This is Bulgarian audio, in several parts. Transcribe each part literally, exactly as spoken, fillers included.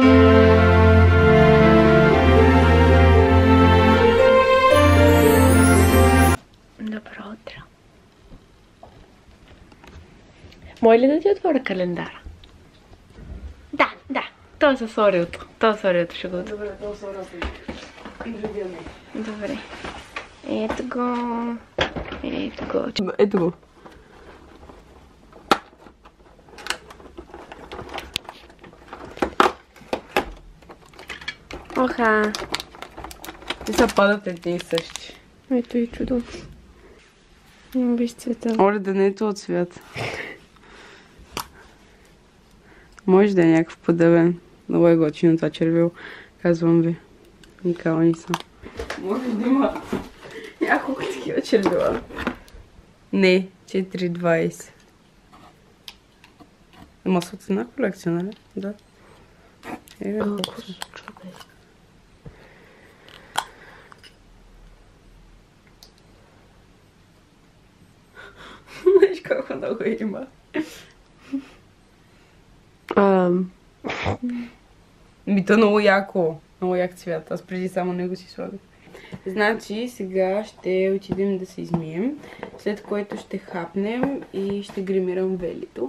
Добро утро. Може ли да ти отворя календара? Да, да. Това е с Ореото. Това е с Ореото ще го отворя. Добре, това са Ореото. Добре. Ето го. Ето го. Ето го. Оха. И са падат едни и същи. Ето и чудо. Виж цвета. Оле, да не е този цвят. Може да е някакъв подъбен. Много е готино това червило. Казвам ви. Уникални са. Може да има няколко такива червила. Не, четири двайсет. Ама са от една колекция, нали? Да. Е, колко са. Знаеш колко много има. Ам. Ми то много яко. Много як цвят. Аз преди само него си слагам. Значи сега ще отидем да се измием. След което ще хапнем и ще гримирам Велито.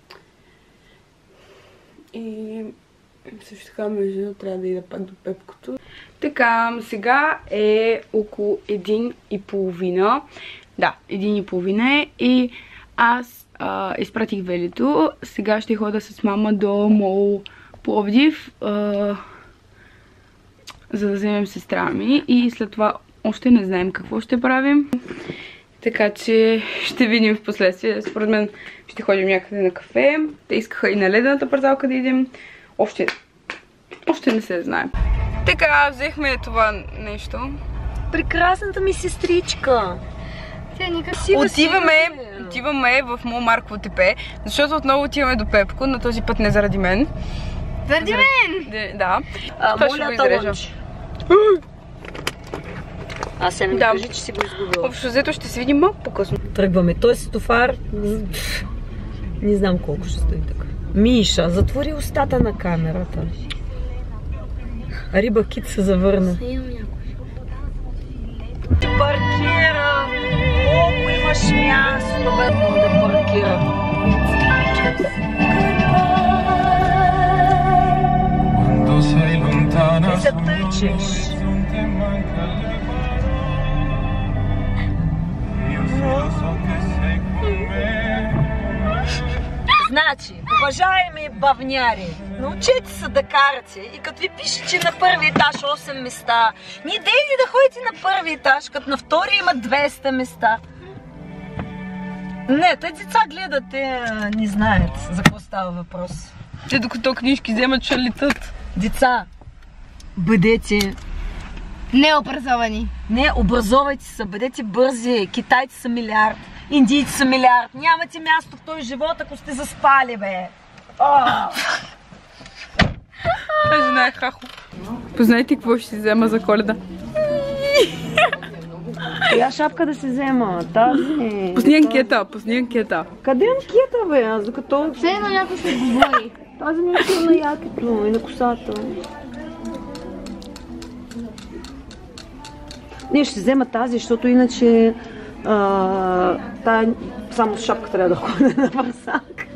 И също така между трябва да ида пак до Пепкото. Така, сега е около един и половина. Да, един и половина е и аз а, изпратих Велито. Сега ще хода с мама до мол Пловдив, а, за да вземем сестра ми и след това още не знаем какво ще правим. Така че ще видим в последствие. Според мен ще ходим някъде на кафе. Те искаха и на ледената парзалка да идем. Още, още не се знаем. Така, взехме това нещо. Прекрасната ми сестричка. Отиваме, отиваме в Мол Марково тепе, защото отново отиваме до Пепко, но този път не заради мен. Заради мен? Да. Това ще го изрежа. Аз се ми кажи, че си го изгубила. Общо взето ще се видим малко по-късно. Тръгваме. Той светофар, не знам колко ще стои така. Миша, затвори устата на камерата. Риба Кит се завърна. Паркира! Колко имаш място, бе, да паркира. Не се тъчеш. Значи, уважаеми бавняри, научете се да карате и като ви пише, че на първи етаж осем места, не дейте да ходите на първи етаж, като на втори има двеста места. Не, те деца гледат, те не знаят за какво става въпрос. Те докато книжки вземат, ще летат. Деца, бъдете Необразовани. Не, образовайте се, бъдете бързи. Китайци са милиард, индийци са милиард. Нямате място в този живот, ако сте заспали, бе. Та жена е хахо. Познайте какво ще си взема за Коледа. Коя шапка да се взема? Тази. Пусни анкета, пусни анкета. Къде е анкета, бе? Аз докато... Все едно някой се говори. Тази ми е на якето и на косата. Не, ще взема тази, защото иначе а, тая само с шапка трябва да ходя на парсак.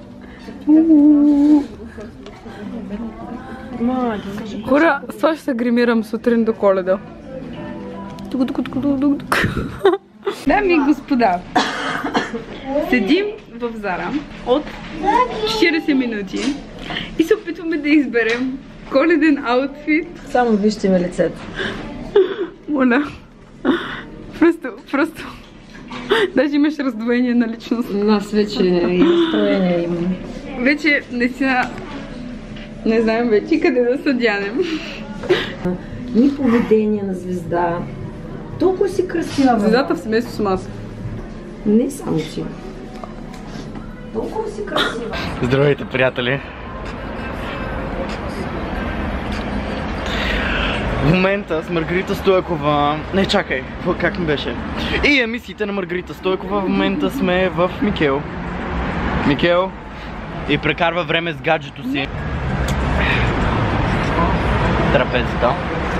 Хора, сега ще се гримирам сутрин до Коледа. Тук, тук, тук, тук, тук. Дами и господа, седим в Зара от четирийсет минути и се опитваме да изберем коледен аутфит. Само вижте ми лицето. Моля. Просто, просто. Даже имаш раздвоение на личност. Аз вече и разстроение имам. Вече наистина не знаем вече къде да се дянем. Ни поведение на звезда. Толкова си красива. Звездата в семейство с маса. Не само ти. Толкова си красива. Здравейте, приятели! В момента с Маргарита Стойкова... Не, чакай, как ми беше? И емисиите на Маргарита Стойкова в момента сме в Микел. Микел и прекарва време с гаджето си. трапезата.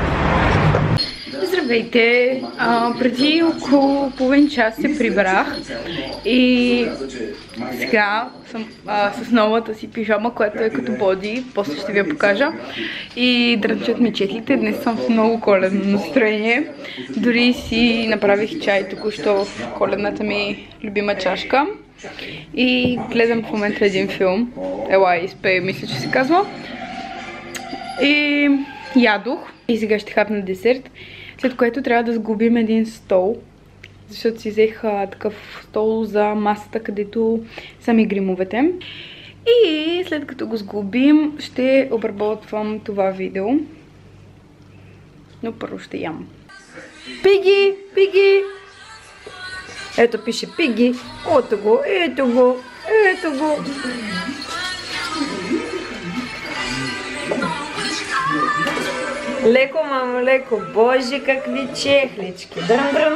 Здравейте! А, преди около половин час се прибрах и сега съм а, с новата си пижама, която е като боди, после ще ви я покажа. И дрънчат ми четлите, днес съм с много коледно настроение. Дори си направих чай току-що в коледната ми любима чашка. И гледам в момента един филм, Ела и спей, мисля, че се казва. И ядох и сега ще хапна десерт. След което трябва да сгубим един стол, защото си взех а, такъв стол за масата, където са ми гримовете. И след като го сгубим, ще обработвам това видео. Но първо ще ям. Пиги, Пиги! Ето пише Пиги. Ото го, ето го, ето го. Леко, мамо, леко. Боже, какви чехлички. Дръм, дръм.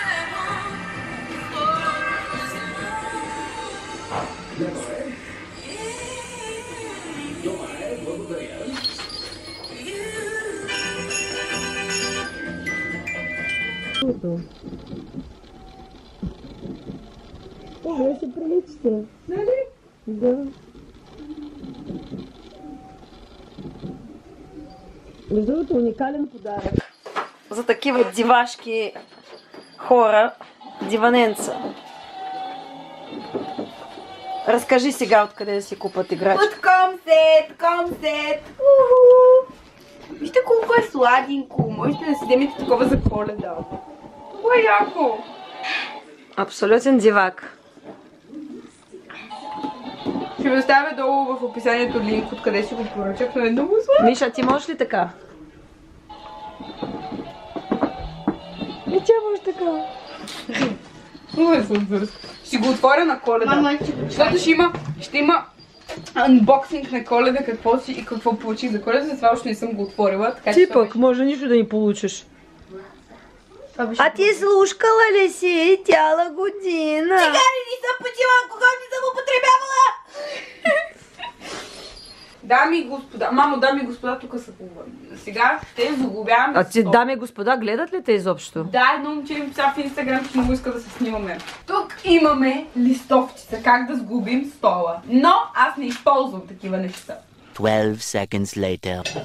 Ого, ще приличате. Нали? Да. Между другото, уникален подарък. За такива дивашки хора, диваненца. Разкажи сега откъде да си купат играчки. От Комсет, Комсет! Вижте колко е сладенько. Можете да си вземете такова за Коледа. Много е яко. Абсолютен дивак. Ще ви оставя долу в описанието линк, откъде си го поръчах, но е много сладко. Миша, ти можеш ли така? И тя може така. Много е сладко. Ще го отворя на Коледа. Защото ще има, ще има анбоксинг на Коледа, какво си и какво получих за Коледа. За това още не съм го отворила. Така, ти пък, беше... може нищо да ни получиш. А ти слушкала ли си цяла година? Цигари не съм пътила, алкохол не съм употребявала! Дами и господа, мамо, дами и господа, тук са по-вън. Сега ще загубяваме. А ти, дами и господа, гледат ли те изобщо? Да, едно момче ми писа в Инстаграм, че много иска да се снимаме. Тук имаме листовчица, как да сгубим стола. Но аз не използвам такива неща. twelve seconds later.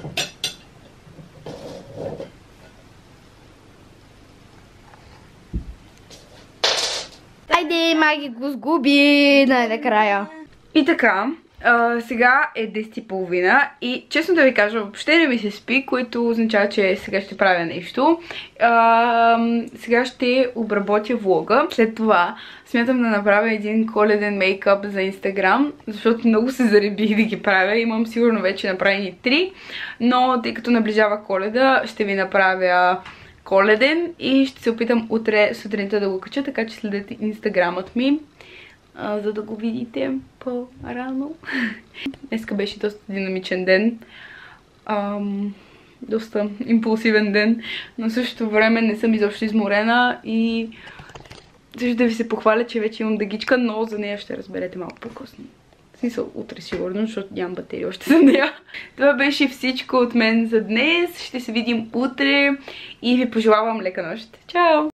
Айде, Маги го сгуби най-накрая. И така, а, сега е десет и половина и честно да ви кажа, въобще не ми се спи, което означава, че сега ще правя нещо. А, сега ще обработя влога. След това смятам да направя един коледен мейкъп за Инстаграм, защото много се заребих да ги правя. Имам сигурно вече направени три, но тъй като наближава Коледа, ще ви направя коледен и ще се опитам утре сутринта да го кача, така че следете Инстаграмът ми, а, за да го видите по-рано. Днеска беше доста динамичен ден, Ам, доста импулсивен ден, но в същото време не съм изобщо изморена и също да ви се похваля, че вече имам дъгичка, но за нея ще разберете малко по-късно. В смисъл, утре сигурно, защото нямам батерия още за нея. Това беше всичко от мен за днес. Ще се видим утре и ви пожелавам лека нощ. Чао!